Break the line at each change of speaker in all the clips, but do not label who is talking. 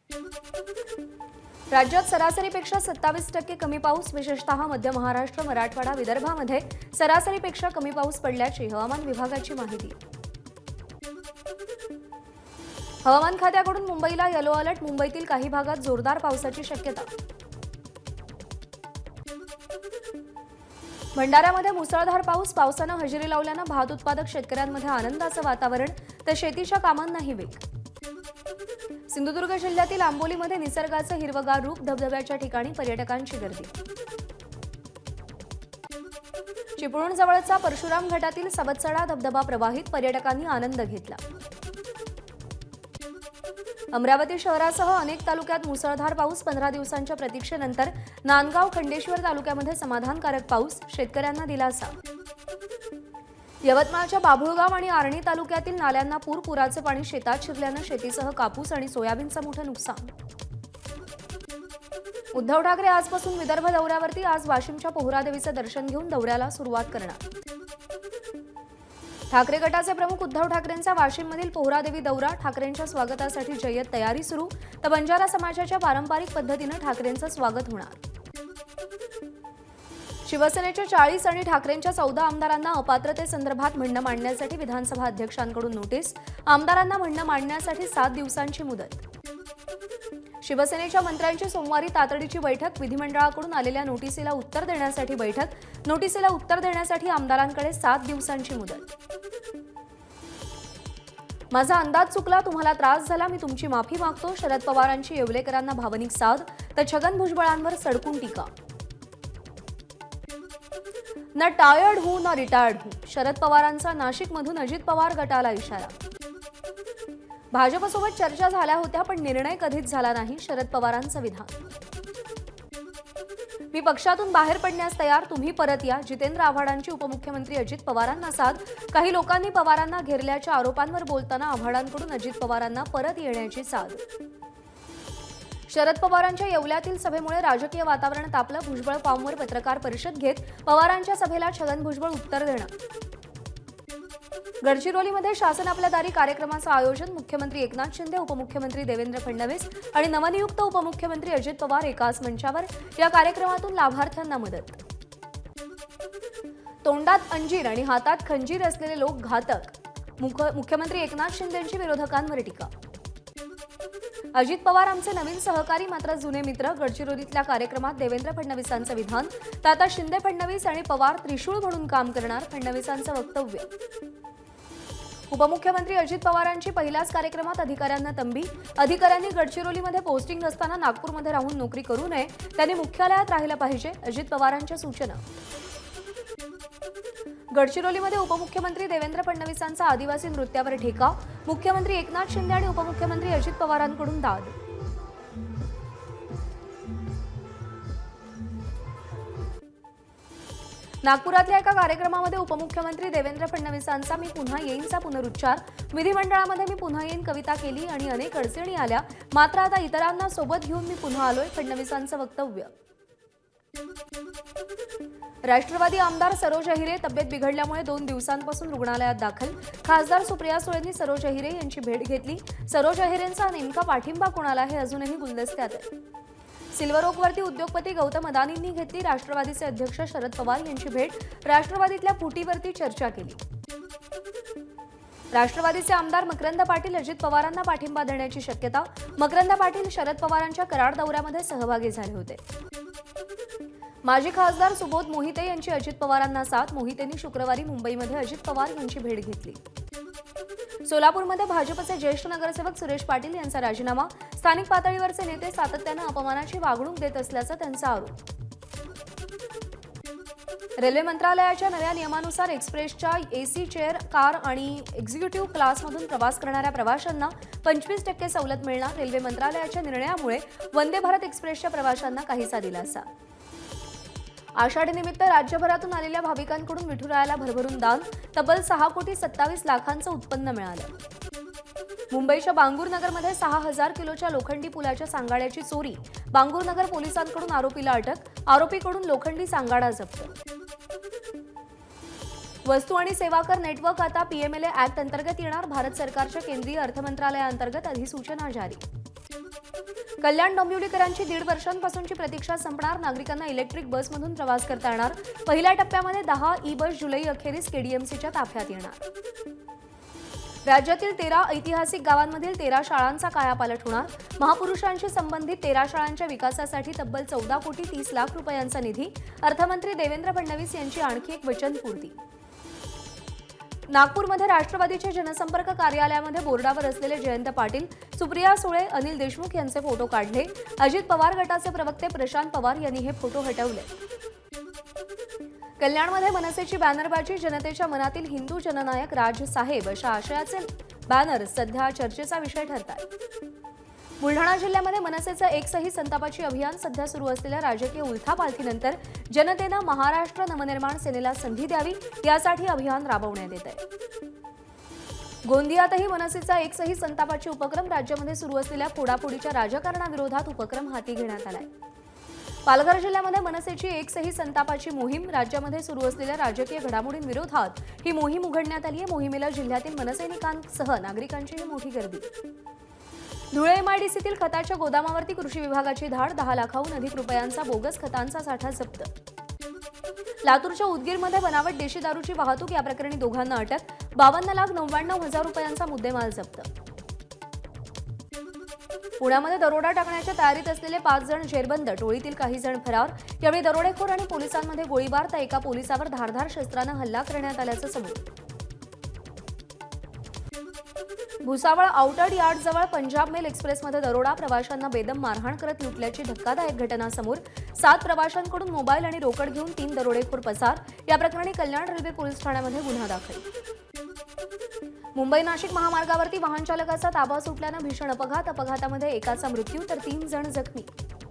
राज्यात सरासरीपेक्षा 27% कमी पाऊस, विशेषतः मध्य महाराष्ट्र, मराठवाडा, विदर्भामध्ये सरासरीपेक्षा कमी पाऊस पडल्याची हवामान विभागाची माहिती। हवामान खात्याकडून मुंबईला येलो अलर्ट, मुंबईतील काही भागात जोरदार पावसाची शक्यता। भंडाऱ्यामध्ये मुसळधार पाऊस, पावसानं हजेरी लावल्यानं भात उत्पादक शेतकऱ्यांमध्ये आनंदाचं वातावरण, तर शेतीच्या कामांनाही वेग। सिंधुदुर्ग जिल्ह्यातील आंबोलीमध्ये निसर्गाचं हिरवगार रूप, धबधब्याच्या ठिकाणी पर्यटकांची गर्दी। चिपळूण जवळचा परशुराम घाटातील सबतसडा धबधबा प्रवाहित, पर्यटकांनी आनंद घेतला। अमरावती शहरासह अनेक तालुक्यात मुसळधार पाऊस, 15 दिवसांच्या प्रतीक्षेनंतर नांदगाव खंडेश्वर तालुक्यामध्ये समाधानकारक पाऊस, शेतकऱ्यांना दिलासा। यवतमाळच्या बाभुळगाव आणि आर्णी तालुक्यातील नाल्यांना पुराचे पाणी शेतात शिरल्यानं शेतीसह कापूस आणि सोयाबीनचं मोठं नुकसान। उद्धव ठाकरे आजपासून विदर्भ दौऱ्यावरती, आज वाशिमच्या पोहरादेवीचं दर्शन घेऊन दौऱ्याला सुरुवात करणार। ठाकरे गटाचे प्रमुख उद्धव ठाकरेंचा वाशिममधील पोहरादेवी दौरा, ठाकरेंच्या स्वागतासाठी जय्यत तयारी सुरू, तर बंजारा समाजाच्या पारंपरिक पद्धतीनं ठाकरेंचं स्वागत होणार। शिवसेनेच्या 40 आणि ठाकरेंच्या 14 आमदारांना अपात्रतेसंदर्भात म्हणणं मांडण्यासाठी विधानसभा अध्यक्षांकडून नोटीस, आमदारांना म्हणणं मांडण्यासाठी 7 दिवसांची मुदत। शिवसेनेच्या मंत्र्यांची सोमवारी तातडीची बैठक, विधिमंडळाकडून आलेल्या नोटिसीला उत्तर देण्यासाठी बैठक, नोटिसीला उत्तर देण्यासाठी आमदारांकडे 7 दिवसांची मुदत। माझा अंदाज चुकला, तुम्हाला त्रास झाला, मी तुमची माफी मागतो, शरद पवारांची येवलेकरांना भावनिक साद, तर छगन भुजबळांवर सडकून टीका। न टायर्ड हूं न रिटायर्ड हूं, शरद पवारांचा नाशिकमधून अजित पवार गटाला इशारा। भाजपसोबत चर्चा झाल्या होत्या, पण निर्णय कधीच झाला नाही, शरद पवारांचं विधान। मी पक्षातून बाहेर पडण्यास तयार, तुम्ही परत या, जितेंद्र आव्हाडांची उपमुख्यमंत्री अजित पवारांना साद। काही लोकांनी पवारांना घेरल्याच्या आरोपांवर बोलताना आव्हाडांकडून अजित पवारांना परत येण्याची साद। शरद पवारांच्या येवल्यातील सभेमुळे राजकीय वातावरण तापलं, भुजबळ फॉर्मवर पत्रकार परिषद घेत पवारांच्या सभेला छगन भुजबळ उत्तर देणार। गडचिरोलीमध्ये शासन आपल्या दारी कार्यक्रमाचं आयोजन, मुख्यमंत्री एकनाथ शिंदे, उपमुख्यमंत्री देवेंद्र फडणवीस आणि नवनियुक्त उपमुख्यमंत्री अजित पवार एकाच मंचावर, या कार्यक्रमातून लाभार्थ्यांना मदत। तोंडात अंजीर आणि हातात खंजीर असलेले लोक घातक, मुख्यमंत्री एकनाथ शिंदेंची विरोधकांवर टीका। अजित पवार आमचे नवीन सहकारी मात्र जुने मित्र, गडचिरोलीतल्या कार्यक्रमात देवेंद्र फडणवीसांचं विधान, तर आता शिंदे फडणवीस आणि पवार त्रिशूळ म्हणून काम करणार, फडणवीसांचं वक्तव्य। उपमुख्यमंत्री अजित पवारांची पहिल्याच कार्यक्रमात अधिकाऱ्यांना तंबी, अधिकाऱ्यांनी गडचिरोलीमध्ये पोस्टिंग असताना नागपूरमध्ये राहून नोकरी करू नये, त्यांनी मुख्यालयात राहिलं पाहिजे, अजित पवारांच्या सूचना। गडचिरोलीमध्ये उपमुख्यमंत्री देवेंद्र फडणवीसांचा आदिवासी नृत्यावर ठेका, मुख्यमंत्री एकनाथ शिंदे आणि उपमुख्यमंत्री अजित पवारांकडून दाद। नागपुरातल्या एका कार्यक्रमामध्ये उपमुख्यमंत्री देवेंद्र फडणवीसांचा मी पुन्हा येईनचा पुनरुच्चार, विधिमंडळामध्ये मी पुन्हा येईन कविता केली आणि अनेक अडचणी आल्या, मात्र आता इतरांना सोबत घेऊन मी पुन्हा आलोय, फडणवीसांचं वक्तव्य। राष्ट्रवादी आमदार सरोज अहिरे तब्येत बिघडल्यामुळे 2 दिवसांपासून रुग्णालयात दाखल, खासदार सुप्रिया सुळेंनी सरोज अहिरे यांची भेट घेतली, सरोज अहिरेंचा नेमका पाठिंबा कोणाला हे अजूनही गुलदस्त्यात आहे। सिल्वर ओकवरती उद्योगपती गौतम अदानींनी घेतली राष्ट्रवादीचे अध्यक्ष शरद पवार यांची भेट, राष्ट्रवादीतल्या फुटीवरती चर्चा केली। राष्ट्रवादीचे आमदार मकरंद पाटील अजित पवारांना पाठिंबा देण्याची शक्यता, मकरंद पाटील शरद पवारांच्या कराड दौऱ्यामध्ये सहभागी झाले होते। माजी खासदार सुबोध मोहिते यांची अजित पवारांना साथ, मोहितेंनी शुक्रवारी मुंबईमध्ये अजित पवार यांची भेट घेतली। सोलापूरमध्ये भाजपचे ज्येष्ठ नगरसेवक सुरेश पाटील यांचा राजीनामा, स्थानिक पातळीवरचे नेते सातत्यानं अपमानाची वागणूक देत असल्याचा त्यांचा आरोप। रेल्वे मंत्रालयाच्या नव्या नियमानुसार एक्सप्रेसच्या एसी चेअर, कार आणि एक्झिक्युटिव्ह क्लासमधून प्रवास करणाऱ्या प्रवाशांना 25% सवलत मिळणार, रेल्वे मंत्रालयाच्या निर्णयामुळे वंदे भारत एक्सप्रेसच्या प्रवाशांना काहीसा दिलासा। आषाढीनिमित्त राज्यभरातून आलेल्या भाविकांकडून विठुरायाला भरभरून दान, तब्बल 6,27 लाखांचं उत्पन्न मिळालं। मुंबईच्या बांगूरनगरमध्ये 6,000 किलोच्या लोखंडी पुलाच्या सांगाड्याची चोरी, बांगूरनगर पोलिसांकडून आरोपीला अटक, आरोपीकडून लोखंडी सांगाडा जप्त। वस्तू आणि सेवा कर नेटवर्क आता पीएमएलए ऍक्ट अंतर्गत येणार, भारत सरकारच्या केंद्रीय अर्थ मंत्रालयाअंतर्गत अधिसूचना जारी। कल्याण डोंबिवलीकरांची 1.5 वर्षांपासूनची प्रतीक्षा संपणार, नागरिकांना इलेक्ट्रिक बसमधून प्रवास करता येणार। पहिल्या टप्प्यामध्ये 10 ई बस जुलै अखेरीस केडीएमसीच्या ताफ्यात येणार। राज्यातील 13 ऐतिहासिक गावांमधील 13 शाळांचा कायापालट होणार। महापुरुषांशी संबंधित 13 शाळांच्या विकासासाठी तब्बल 14 कोटी 30 लाख रुपयांचा निधी। अर्थमंत्री देवेंद्र फडणवीस यांची आणखी एक वचनपूर्ती। नागपूरमध्ये राष्ट्रवादीच्या जनसंपर्क कार्यालयामध्ये बोर्डावर असलेले जयंत पाटील, सुप्रिया सुळे, अनिल देशमुख यांचे फोटो काढले। अजित पवार गटाचे प्रवक्ते प्रशांत पवार यांनी हे फोटो हटवले। कल्याणमध्ये मनसेची बॅनरबाजी, जनतेच्या मनातील हिंदू जननायक राजसाहेब अशा आशयाचे बॅनर सध्या चर्चेचा विषय ठरत आहेत। बुलढाणा जिल्ह्यामध्ये मनसेचं एक सही संतापाची अभियान सध्या सुरू असलेल्या राजकीय उलथापालथीनंतर जनतेनं महाराष्ट्र नवनिर्माण सेनेला संधी द्यावी यासाठी अभियान राबवण्यात येत आहे। गोंदियातही मनसेचा एक सही संतापाची उपक्रम राज्यामध्ये सुरू असलेल्या फोडाफोडीच्या राजकारणाविरोधात उपक्रम हाती घेण्यात आलाय। पालघर जिल्ह्यामध्ये मनसेची एक सही संतापाची मोहीम, राज्यामध्ये सुरू असलेल्या राजकीय घडामोडींविरोधात ही मोहीम उघडण्यात आली आहे। मोहिमेला जिल्ह्यातील मनसैनिकांसह नागरिकांचीही मोठी गर्दी। धुळे एमआयडीसीतील खताच्या गोदामावरती कृषी विभागाची धाड, 10 लाखाहून अधिक रुपयांचा बोगस खतांचा साठा जप्त। लातूरच्या उदगीरमध्ये बनावट देशी दारूची वाहतूक, या प्रकरणी दोघांना अटक, 52,99,000 रुपयांचा मुद्देमाल जप्त। पुण्यामध्ये दरोडा टाकण्याच्या तयारीत असलेले 5 जण जेरबंद, टोळीतील काही जण फरार। यावेळी दरोडेखोर आणि पोलिसांमध्ये गोळीबार, तर एका पोलिसावर धारदार शस्त्रानं हल्ला करण्यात आल्याचं समोर। भुसावळ आउटर यार्डजवळ पंजाब मेल एक्सप्रेसमध्ये दरोडा, प्रवाशांना बेदम मारहाण करत लुटल्याची धक्कादायक घटना समोर। 7 प्रवाशांकडून मोबाईल आणि रोकड घेऊन 3 दरोडेखोर पसार। या प्रकरणी कल्याण रेल्वे पोलीस ठाण्यामध्ये गुन्हा दाखल। मुंबई नाशिक महामार्गावरती वाहन चालकाचा ताबा सुटल्यानं भीषण अपघात, अपघातामध्ये एकाचा मृत्यू तर 3 जण जखमी।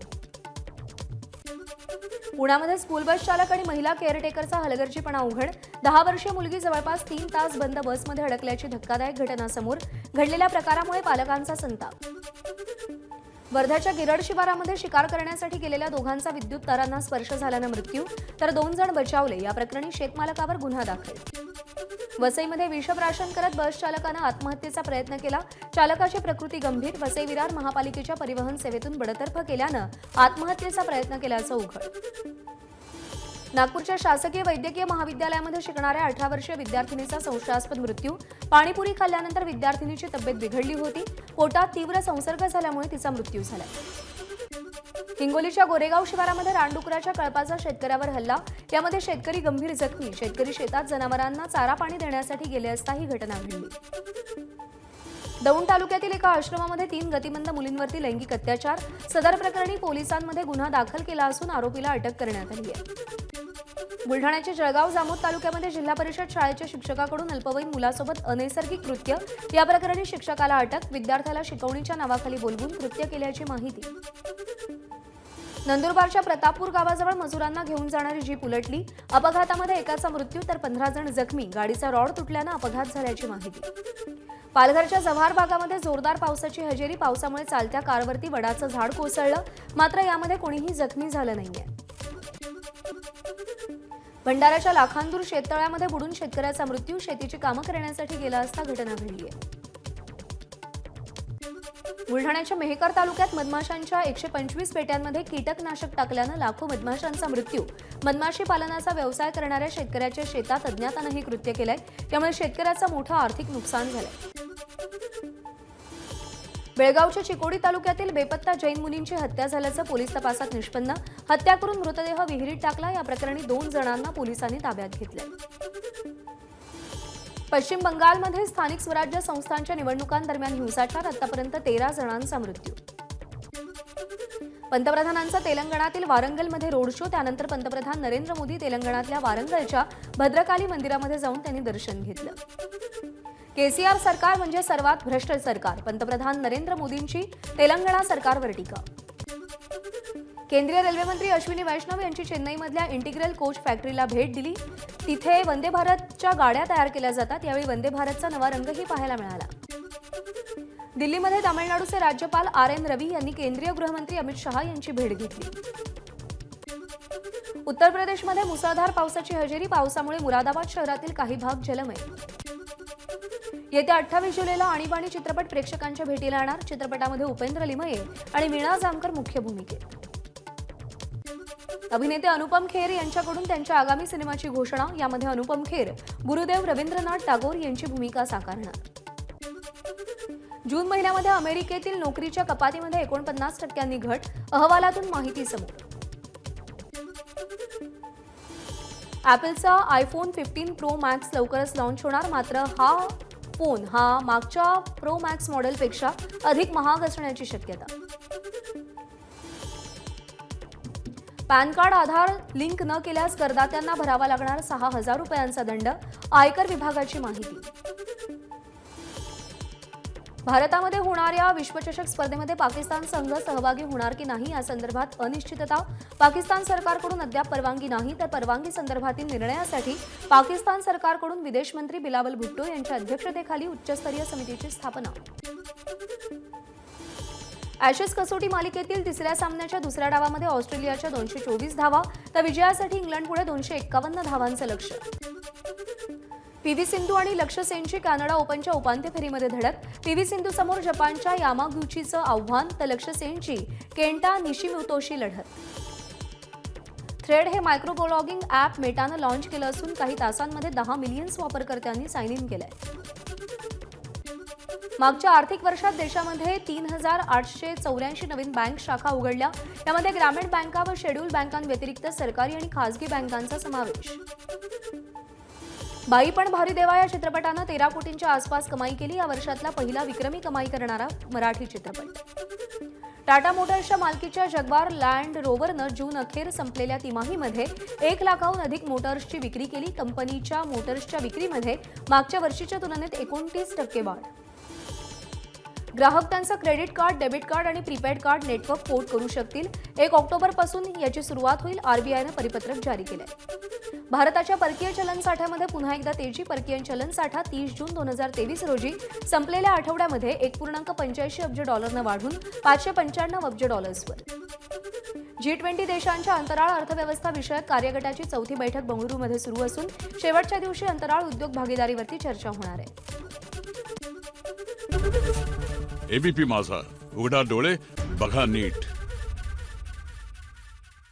पुण्यामध्ये स्कूल बस चालक आणि महिला केअरटेकरचा हलगर्जीपणा उघड, 10 वर्षीय मुलगी जवळपास 3 तास बंद बसमध्ये अडकल्याची धक्कादायक घटना समोर। घडलेल्या प्रकारामुळे पालकांचा संताप। वर्ध्याच्या गिरड शिवारामध्ये शिकार करण्यासाठी गेलेल्या दोघांचा विद्युत तारांना स्पर्श झाल्यानं मृत्यू, तर 2 जण बचावले। या प्रकरणी शेतमालकावर गुन्हा दाखल। वसईमध्ये विषप्राशन करत बस चालकानं आत्महत्येचा प्रयत्न केला, चालकाची प्रकृती गंभीर। वसई विरार महापालिकेच्या परिवहन सेवेतून बडतर्फ केल्यानं आत्महत्येचा प्रयत्न केल्याचं उघड। नागपूरच्या शासकीय वैद्यकीय महाविद्यालयामध्ये शिकणाऱ्या 18 वर्षीय विद्यार्थिनीचा संशयास्पद मृत्यू, पाणीपुरी खाल्ल्यानंतर विद्यार्थिनीची तब्येत बिघडली होती, पोटात तीव्र संसर्ग झाल्यामुळे तिचा मृत्यू झाला। हिंगोलीच्या गोरेगाव शिवारामध्ये रानडुकराच्या कळपाचा शेतकऱ्यावर हल्ला, यामध्ये शेतकरी गंभीर जखमी। शेतकरी शेतात जनावरांना चारा पाणी देण्यासाठी गेले असता ही घटना घडली। दौंड तालुक्यातील एका आश्रमामध्ये 3 गतिमंद मुलींवरती लैंगिक अत्याचार, सदर प्रकरणी पोलिसांमध्ये गुन्हा दाखल केला असून आरोपीला अटक करण्यात आली आहे। बुलढाण्याच्या जळगाव जामोद तालुक्यामध्ये जिल्हा परिषद शाळेच्या शिक्षकाकडून अल्पवयीन मुलासोबत अनैसर्गिक कृत्य, या प्रकरणी शिक्षकाला अटक, विद्यार्थ्याला शिकवणीच्या नावाखाली बोलवून कृत्य केल्याची माहिती। नंदुरबारच्या प्रतापपूर गावाजवळ मजुरांना घेऊन जाणारी जीप उलटली, अपघातामध्ये एकाचा मृत्यू तर 15 जण जखमी। गाडीचा रॉड तुटल्यानं अपघात झाल्याची माहिती। पालघरच्या जव्हार भागामध्ये जोरदार पावसाची हजेरी, पावसामुळे चालत्या कारवरती वडाचं झाड कोसळलं, मात्र यामध्ये कोणीही जखमी झालं नाहीये। भंडाऱ्याच्या लाखांदूर शेततळ्यामध्ये बुडून शेतकऱ्याचा मृत्यू, शेतीची कामं करण्यासाठी गेला असता घटना घडली आहे। बुलढाण्याच्या मेहकर तालुक्यात मधमाशांच्या 125 पेट्यांमध्ये कीटकनाशक टाकल्यानं लाखो मधमाशांचा मृत्यू, मधमाशी पालनाचा व्यवसाय करणाऱ्या शेतकऱ्याच्या शेतात अज्ञातानं हे कृत्य केलंय, त्यामुळे शेतकऱ्याचं मोठं आर्थिक नुकसान झालंय। बेळगावच्या चिकोडी तालुक्यातील बेपत्ता जैन मुलींची हत्या झाल्याचं पोलीस तपासात निष्पन्न, हत्या करून मृतदेह विहिरीत टाकला। या प्रकरणी 2 जणांना पोलिसांनी ताब्यात घेतलंय। पश्चिम बंगालमध्ये स्थानिक स्वराज्य संस्थांच्या निवडणुकांदरम्यान हिंसाचार, आतापर्यंत 13 जणांचा मृत्यू। पंतप्रधानांचा तेलंगणातील वारंगलमध्ये रोड शो, त्यानंतर पंतप्रधान नरेंद्र मोदी तेलंगणातल्या वारंगलच्या भद्रकाली मंदिरामध्ये जाऊन त्यांनी दर्शन घेतलं। केसीआर सरकार म्हणजे सर्वात भ्रष्ट सरकार, पंतप्रधान नरेंद्र मोदींची तेलंगणा सरकारवर टीका। केंद्रीय रेल्वे मंत्री अश्विनी वैष्णव यांची चेन्नईमधल्या इंटिग्रल कोच फॅक्टरीला भेट दिली, तिथे वंदे भारतच्या गाड्या तयार केल्या जातात। यावेळी वंदे भारतचा नवा रंगही पाहायला मिळाला। दिल्लीमध्ये तामिळनाडूचे राज्यपाल आर.एन. रवी यांनी केंद्रीय गृहमंत्री अमित शहा यांची भेट घेतली। उत्तर प्रदेशमध्ये मुसळधार पावसाची हजेरी, पावसामुळे मुरादाबाद शहरातील काही भाग जलमय। येत्या 28 जुलैला आणीबाणी चित्रपट प्रेक्षकांच्या भेटीला येणार। चित्रपटामध्ये उपेंद्र लिमये आणि वीणा जामकर मुख्य भूमिकेत। अभिनेते अनुपम खेर यांच्याकडून त्यांच्या आगामी सिनेमाची घोषणा। यामध्ये अनुपम खेर गुरुदेव रवींद्रनाथ टागोर यांची भूमिका साकारणार। जून महिन्यामध्ये अमेरिकेतील नोकरीच्या कपातीमध्ये 49% घट, अहवालातून माहिती समोर। ॲपलचा आयफोन 15 प्रो मॅक्स लवकरच लॉन्च होणार, मात्र हा फोन मागच्या प्रो मॅक्स मॉडेलपेक्षा अधिक महाग असण्याची शक्यता। पॅन कार्ड आधार लिंक न केल्यास करदात्यांना भरावा लागणार 6,000 रुपयांचा दंड, आयकर विभागाची माहिती। भारतामध्ये होणाऱ्या विश्वचषक स्पर्धेमध्ये पाकिस्तान संघ सहभागी होणार की नाही या संदर्भात अनिश्चितता। पाकिस्तान सरकारकडून अद्याप परवानगी नाही, तर परवानगी संदर्भातील निर्णयासाठी पाकिस्तान सरकारकडून विदेश मंत्री बिलावल भुट्टो यांच्या अध्यक्षतेखाली उच्चस्तरीय समितीची स्थापना। ॲशेस कसोटी मालिकेतील तिसऱ्या सामन्याच्या दुसऱ्या डावामध्ये ऑस्ट्रेलियाच्या 224 धावा, तर विजयासाठी इंग्लंडपुढे 251 धावांचं लक्ष्य। पीव्ही सिंधू आणि लक्ष्य सेनची कॅनडा ओपनच्या उपांत्य फेरीमध्ये धडक। पीव्ही सिंधू समोर जपानच्या यामागुचीचं आव्हान, तर लक्ष्य सेनची केंटा निशिमोतोशी लढत। थ्रेड हे मायक्रो ब्लॉगिंग ॲप मेटानं लॉन्च केलं असून काही तासांमध्ये 10 मिलियन वापरकर्त्यांनी साइन इन केलंय। मागच्या आर्थिक वर्षात देशामध्ये 3,884 नवीन बँक शाखा उघडल्या। यामध्ये ग्रामीण बँका व शेड्यूल बँकांव्यतिरिक्त सरकारी आणि खासगी बँकांचा समावेश। बाई पण भारी देवा या चित्रपटानं 13 कोटींच्या आसपास कमाई केली। या वर्षातला पहिला विक्रमी कमाई करणारा मराठी चित्रपट। टाटा मोटर्सच्या मालकीच्या जगवार लँड रोवरनं जून अखेर संपलेल्या तिमाहीमध्ये 1 लाखाहून अधिक मोटर्सची विक्री केली। कंपनीच्या मोटर्सच्या विक्रीमध्ये मागच्या वर्षीच्या तुलनेत 29% वाढ। ग्राहक त्यांचं क्रेडिट कार्ड, डेबिट कार्ड आणि प्रीपेड कार्ड नेटवर्क पोर्ट करू शकतील। 1 ऑक्टोबरपासून याची सुरुवात होईल। आरबीआयनं परिपत्रक जारी केलंय। भारताच्या परकीय चलन साठ्यामध्ये पुन्हा एकदा तेजी। परकीय चलन साठा 30 जून 2023 रोजी संपलेल्या आठवड्यामध्ये 1.85 अब्ज डॉलरनं वाढून 595 अब्ज डॉलर्सवर। G20 देशांच्या अंतराळ अर्थव्यवस्था विषयक कार्यगटाची चौथी बैठक बंगळुरूमध्ये सुरू असून शेवटच्या दिवशी अंतराळ उद्योग भागीदारीवरती चर्चा होणार आहे।
एबीपी माझा, उघडा डोळे बघा नीट।